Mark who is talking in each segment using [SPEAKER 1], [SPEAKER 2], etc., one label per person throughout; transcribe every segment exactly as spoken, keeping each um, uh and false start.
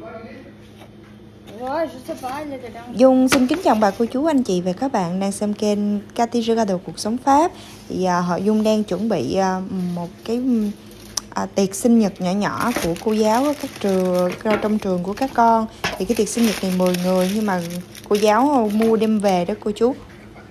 [SPEAKER 1] Dung xin kính chào bà cô chú anh chị và các bạn đang xem kênh Cathy Regado cuộc sống Pháp. Thì à, họ Dung đang chuẩn bị à, một cái à, tiệc sinh nhật nhỏ nhỏ của cô giáo ở các trường trong trường của các con. Thì cái tiệc sinh nhật này mười người nhưng mà cô giáo mua đem về đó cô chú.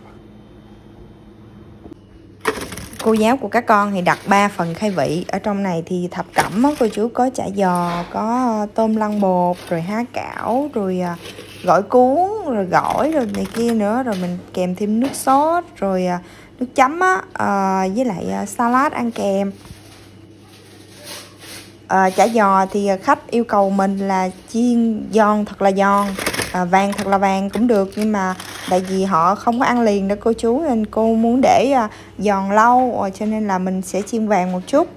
[SPEAKER 1] Cô giáo của các con thì đặt ba phần khai vị. Ở trong này thì thập cẩm đó, cô chú, có chả giò, có tôm lăn bột, rồi há cảo, rồi à, gỏi cuốn, rồi gỏi, rồi này kia nữa. Rồi mình kèm thêm nước sốt, rồi à, nước chấm á, à, với lại à, salad ăn kèm. À, chả giò thì khách yêu cầu mình là chiên giòn thật là giòn, à, vàng thật là vàng cũng được, nhưng mà tại vì họ không có ăn liền đó cô chú, nên cô muốn để à, giòn lâu, cho nên là mình sẽ chiên vàng một chút.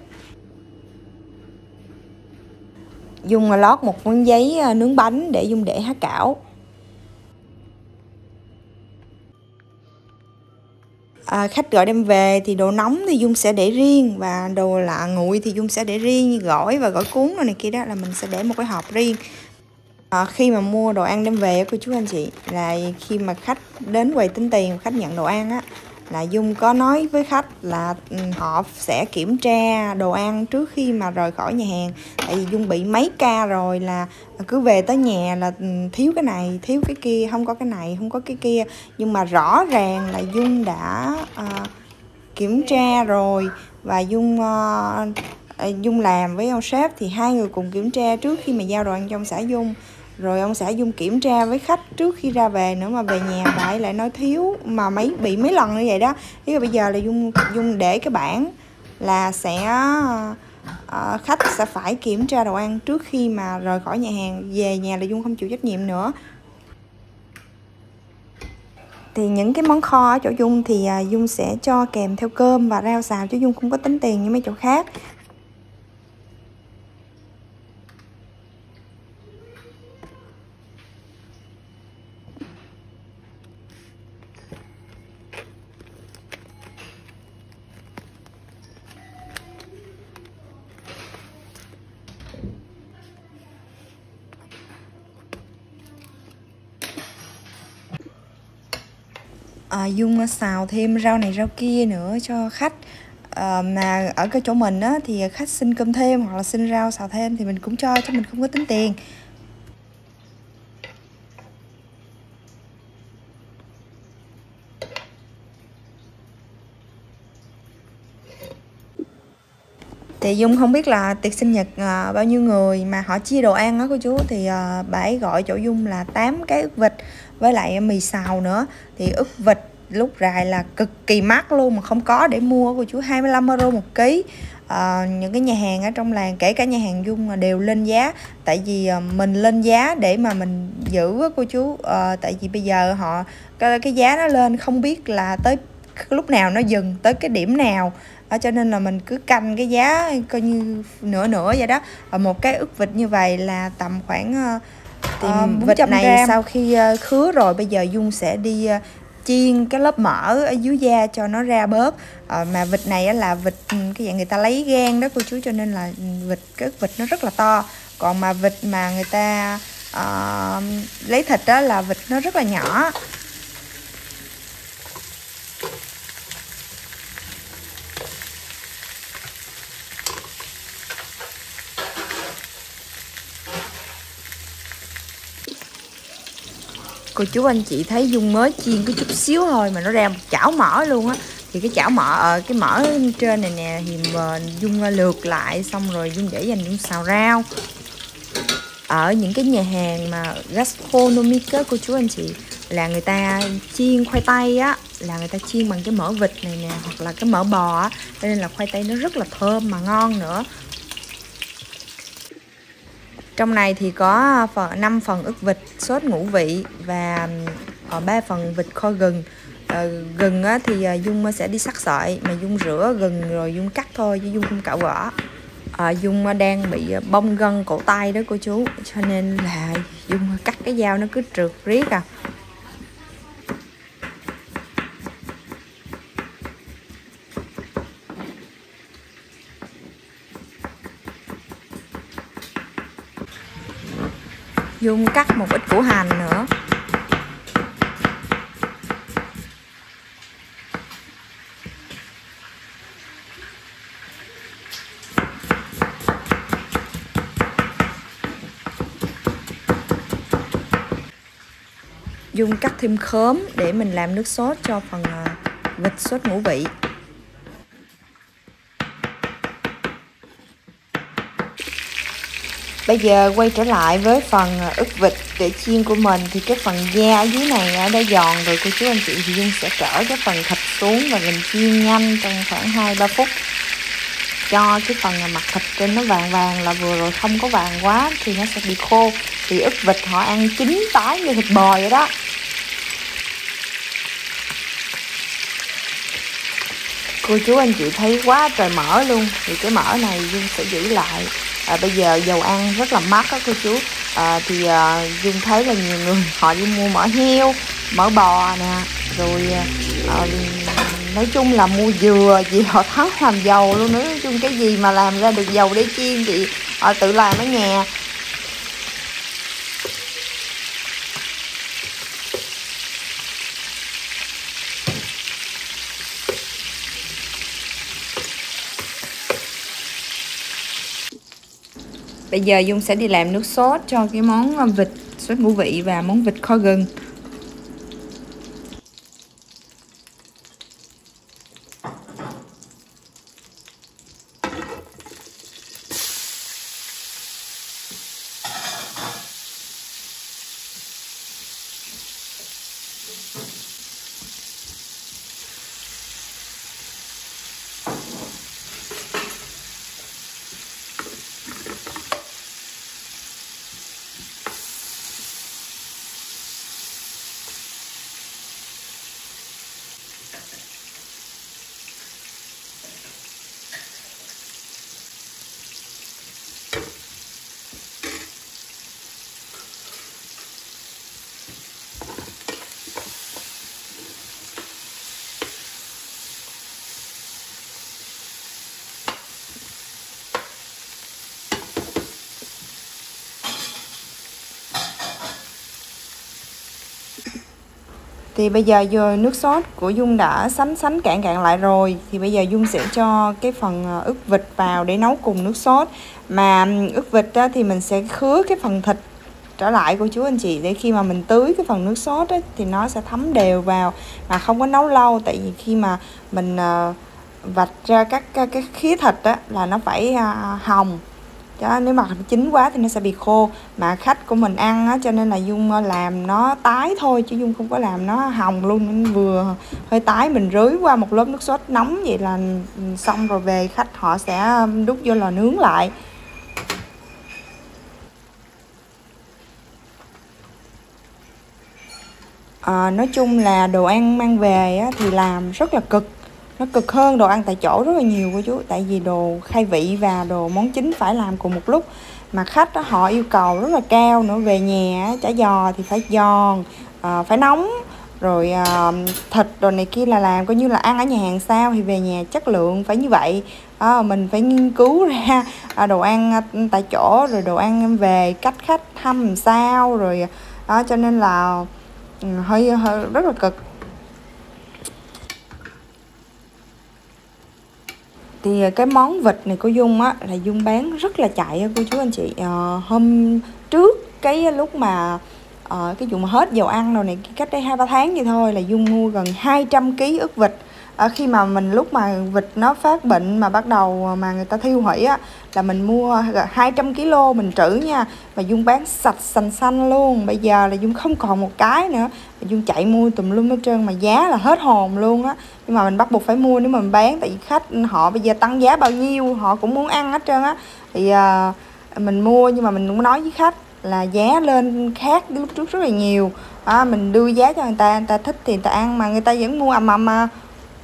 [SPEAKER 1] Dung lót một miếng giấy nướng bánh để Dung để há cảo. À, khách gọi đem về thì đồ nóng thì Dung sẽ để riêng, và đồ lạ nguội thì Dung sẽ để riêng, như gỏi và gỏi cuốn rồi này kia đó là mình sẽ để một cái hộp riêng. À, khi mà mua đồ ăn đem về cô chú anh chị, là khi mà khách đến quầy tính tiền, khách nhận đồ ăn á, là Dung có nói với khách là họ sẽ kiểm tra đồ ăn trước khi mà rời khỏi nhà hàng. Tại vì Dung bị mấy ca rồi là cứ về tới nhà là thiếu cái này, thiếu cái kia, không có cái này, không có cái kia. Nhưng mà rõ ràng là Dung đã à, kiểm tra rồi, và Dung à, Dung làm với ông sếp thì hai người cùng kiểm tra trước khi mà giao đồ ăn cho ông xã Dung. Rồi ông xã Dung kiểm tra với khách trước khi ra về nữa, mà về nhà bà ấy lại nói thiếu, mà mấy bị mấy lần như vậy đó. Thế bây giờ là Dung Dung để cái bảng là sẽ uh, khách sẽ phải kiểm tra đồ ăn trước khi mà rời khỏi nhà hàng. Về nhà là Dung không chịu trách nhiệm nữa. Thì những cái món kho ở chỗ Dung thì uh, Dung sẽ cho kèm theo cơm và rau xào, chứ Dung không có tính tiền như mấy chỗ khác. À, Dung xào thêm rau này rau kia nữa cho khách. À, mà ở cái chỗ mình á, thì khách xin cơm thêm hoặc là xin rau xào thêm thì mình cũng cho, chứ mình không có tính tiền. Thì Dung không biết là tiệc sinh nhật à, bao nhiêu người mà họ chia đồ ăn đó cô chú. Thì à, bà ấy gọi chỗ Dung là tám cái ức vịt với lại mì xào nữa. Thì ức vịt lúc rài là cực kỳ mắc luôn, mà không có để mua cô chú, hai mươi lăm euro một ký. À, những cái nhà hàng ở trong làng, kể cả nhà hàng Dung đều lên giá. Tại vì à, mình lên giá để mà mình giữ cô chú. À, tại vì bây giờ họ cái, cái giá nó lên không biết là tới lúc nào nó dừng, tới cái điểm nào. À, cho nên là mình cứ canh cái giá coi như nửa nửa vậy đó. Và một cái ức vịt như vậy là tầm khoảng uh, vịt này gram. Sau khi uh, khứa rồi, bây giờ Dung sẽ đi uh, chiên cái lớp mỡ ở dưới da cho nó ra bớt. Uh, mà vịt này là vịt cái dạng người ta lấy gan đó cô chú, cho nên là vịt cái ức vịt nó rất là to. Còn mà vịt mà người ta uh, lấy thịt đó là vịt nó rất là nhỏ. Cô chú anh chị thấy Dung mới chiên cái chút xíu thôi mà nó ra một chảo mỡ luôn á. Thì cái chảo mỡ ở cái mỡ trên này nè thì Dung lượt lại, xong rồi Dung để dành Dung xào rau. Ở những cái nhà hàng mà gastronomic á cô chú anh chị, là người ta chiên khoai tây á, là người ta chiên bằng cái mỡ vịt này nè, hoặc là cái mỡ bò á, cho nên là khoai tây nó rất là thơm mà ngon nữa. Trong này thì có phần năm phần ức vịt sốt ngũ vị và ba phần vịt kho gừng. À, gừng á, thì Dung sẽ đi sắc sợi, mà Dung rửa gừng rồi Dung cắt thôi chứ Dung không cạo vỏ. À, Dung đang bị bong gân cổ tay đó cô chú, cho nên là Dung cắt cái dao nó cứ trượt riết à. Dung cắt một ít củ hành nữa. Dung cắt thêm khóm để mình làm nước sốt cho phần vịt sốt ngũ vị. Bây giờ quay trở lại với phần ức vịt để chiên của mình. Thì cái phần da ở dưới này đã giòn rồi cô chú anh chị, thì Dung sẽ cỡ cái phần thịt xuống và mình chiên nhanh trong khoảng hai ba phút cho cái phần mặt thịt trên nó vàng vàng là vừa rồi, không có vàng quá thì nó sẽ bị khô. Thì ức vịt họ ăn chín tái như thịt bò vậy đó. Cô chú anh chị thấy quá trời mỡ luôn, thì cái mỡ này Dung sẽ giữ lại. À, bây giờ dầu ăn rất là mắc đó cô chú. À, thì à, Dung thấy là nhiều người họ đi mua mỡ heo, mỡ bò nè, rồi à, nói chung là mua dừa gì họ thắng làm dầu luôn nữa. Nói chung cái gì mà làm ra được dầu để chiên thì họ tự làm ở nhà. Bây giờ Dung sẽ đi làm nước sốt cho cái món vịt sốt ngũ vị và món vịt kho gừng. Thì bây giờ giờ nước sốt của Dung đã sánh sánh cạn cạn lại rồi. Thì bây giờ Dung sẽ cho cái phần ức vịt vào để nấu cùng nước sốt. Mà ức vịt á, thì mình sẽ khứa cái phần thịt trở lại cô chú anh chị, để khi mà mình tưới cái phần nước sốt á, thì nó sẽ thấm đều vào mà không có nấu lâu. Tại vì khi mà mình uh, vạch ra các cái, cái khía thịt á, là nó phải uh, hồng. Đó, nếu mà chín quá thì nó sẽ bị khô. Mà khách của mình ăn á, cho nên là Dung làm nó tái thôi, chứ Dung không có làm nó hồng luôn. Nên vừa hơi tái mình rưới qua một lớp nước sốt nóng vậy là xong rồi, về khách họ sẽ đút vô lò nướng lại. À, nói chung là đồ ăn mang về á, thì làm rất là cực. Nó cực hơn đồ ăn tại chỗ rất là nhiều cô chú. Tại vì đồ khai vị và đồ món chính phải làm cùng một lúc. Mà khách đó, họ yêu cầu rất là cao nữa. Về nhà chả giò thì phải giòn, à, phải nóng. Rồi à, thịt đồ này kia là làm coi như là ăn ở nhà hàng sao. Thì về nhà chất lượng phải như vậy. À, mình phải nghiên cứu ra à, đồ ăn tại chỗ. Rồi đồ ăn về cách khách thăm làm sao. Rồi à, cho nên là hơi, hơi rất là cực. Thì cái món vịt này của Dung á là Dung bán rất là chạy cô chú anh chị. À, hôm trước cái lúc mà à, cái vụ mà hết dầu ăn rồi này, cách đây hai ba tháng vậy thôi, là Dung mua gần hai trăm ký ức vịt. À, khi mà mình lúc mà vịt nó phát bệnh mà bắt đầu mà người ta thiêu hủy á, là mình mua hai trăm ki lô mình trữ nha. Mà Dung bán sạch sành xanh luôn. Bây giờ là Dung không còn một cái nữa, Dung chạy mua tùm lum hết trơn, mà giá là hết hồn luôn á. Nhưng mà mình bắt buộc phải mua nếu mà mình bán, tại vì khách họ bây giờ tăng giá bao nhiêu họ cũng muốn ăn hết trơn á. Thì à, mình mua, nhưng mà mình cũng nói với khách là giá lên khác lúc trước rất là nhiều. À, mình đưa giá cho người ta, người ta thích thì người ta ăn, mà người ta vẫn mua ầm ầm mà.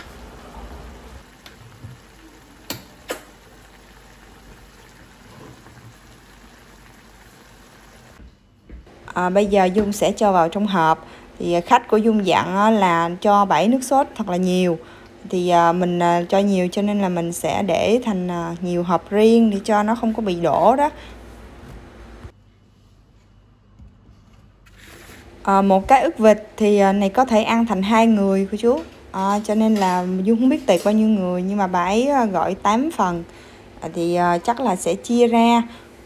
[SPEAKER 1] À, bây giờ Dung sẽ cho vào trong hộp. Thì khách của Dung dặn là cho bảy nước sốt thật là nhiều. Thì à, mình à, cho nhiều cho nên là mình sẽ để thành à, nhiều hộp riêng để cho nó không có bị đổ đó. À, một cái ức vịt thì này có thể ăn thành hai người cô chú. À, cho nên là Dung không biết tiệc bao nhiêu người, nhưng mà bà ấy gọi tám phần à, thì à, chắc là sẽ chia ra.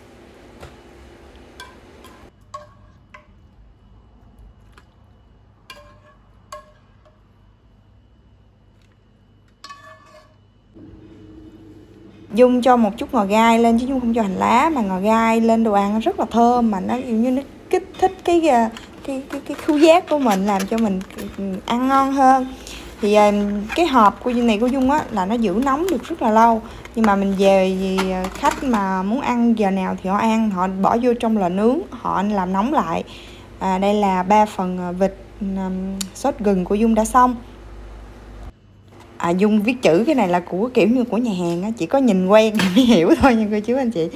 [SPEAKER 1] Dung cho một chút ngò gai lên chứ Dung không cho hành lá, mà ngò gai lên đồ ăn rất là thơm, mà nó kiểu như nó kích thích cái cái cái cái khứu giác của mình, làm cho mình ăn ngon hơn. Thì cái hộp của này của Dung á là nó giữ nóng được rất là lâu, nhưng mà mình về thì khách mà muốn ăn giờ nào thì họ ăn, họ bỏ vô trong lò nướng, họ làm nóng lại. À, đây là ba phần vịt um, sốt gừng của Dung đã xong. À, Dung viết chữ cái này là của kiểu như của nhà hàng á, chỉ có nhìn quen thì mới hiểu thôi nha cô chú anh chị.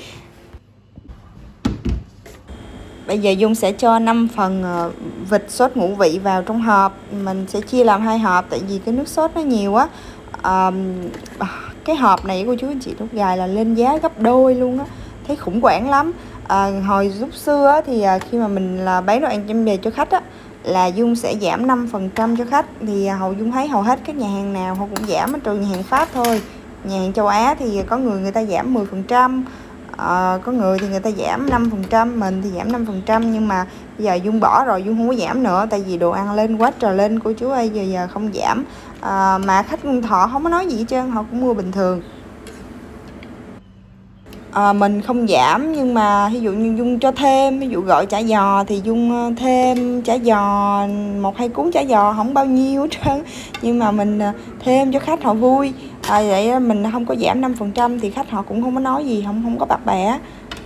[SPEAKER 1] Bây giờ Dung sẽ cho năm phần vịt sốt ngũ vị vào trong hộp. Mình sẽ chia làm hai hộp tại vì cái nước sốt nó nhiều á. À, cái hộp này cô chú anh chị lúc gài là lên giá gấp đôi luôn á, thấy khủng hoảng lắm. À, hồi lúc xưa á, thì khi mà mình là bán đồ ăn đem về cho khách á, là Dung sẽ giảm năm phần trăm cho khách. Thì hầu Dung thấy hầu hết các nhà hàng nào họ cũng giảm, trừ nhà hàng Pháp thôi. Nhà hàng châu Á thì có người người ta giảm mười phần trăm, à, có người thì người ta giảm năm phần trăm, mình thì giảm năm phần trăm. Nhưng mà bây giờ Dung bỏ rồi, Dung không có giảm nữa, tại vì đồ ăn lên quá trời lên cô chú ơi, giờ giờ không giảm. À, mà khách họ không có nói gì hết trơn, họ cũng mua bình thường. À, mình không giảm, nhưng mà ví dụ như Dung cho thêm, ví dụ gọi chả giò thì Dung thêm chả giò một hai cuốn chả giò, không bao nhiêu hết trơn, nhưng mà mình thêm cho khách họ vui. À, vậy mình không có giảm năm phần trăm thì khách họ cũng không có nói gì, không không có bạc bẻ.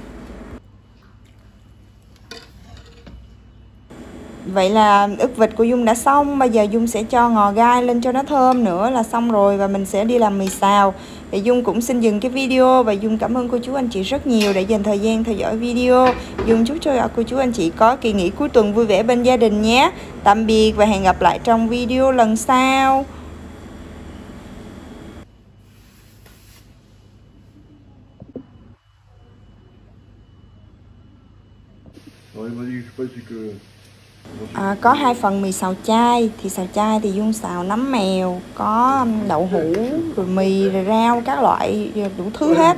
[SPEAKER 1] Vậy là ức vịt của Dung đã xong. Bây giờ Dung sẽ cho ngò gai lên cho nó thơm nữa là xong rồi, và mình sẽ đi làm mì xào. Thì Dung cũng xin dừng cái video và Dung cảm ơn cô chú anh chị rất nhiều để dành thời gian theo dõi video. Dung chúc cho cô chú anh chị có kỳ nghỉ cuối tuần vui vẻ bên gia đình nhé. Tạm biệt và hẹn gặp lại trong video lần sau. À, có hai phần mì xào chai. Thì xào chai thì Dung xào nấm mèo, có đậu hũ, rồi mì, rồi rau, các loại, đủ thứ hết.